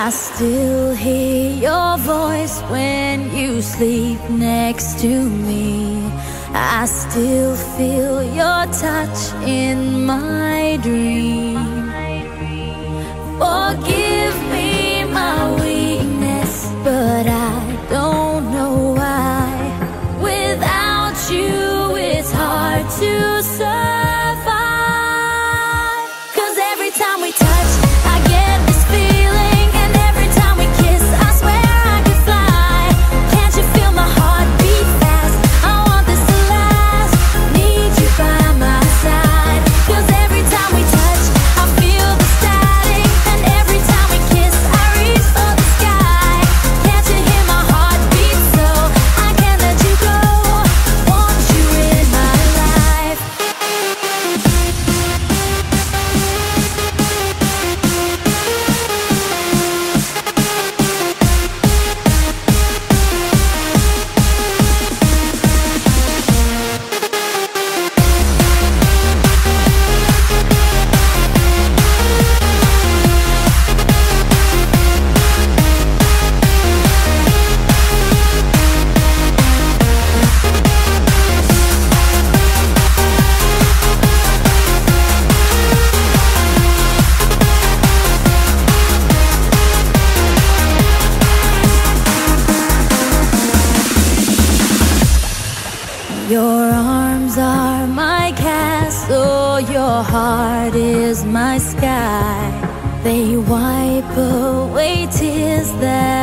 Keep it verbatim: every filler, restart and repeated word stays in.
I still hear your voice when you sleep next to me. I still feel your touch in my dream. Forgive me my weakness, but I don't know why. Without you, it's hard to survive. 'Cause every time we touch, I get this feeling, and every time we kiss, I swear I could fly. Can't you feel my heart beat fast? I want this to last. Need you by my side. 'Cause every time we touch, I feel the static, and every time we kiss, I reach for the sky. Can't you hear my heart beat so? I can't let you go. Want you in my life. Your arms are my castle, your heart is my sky. They wipe away tears that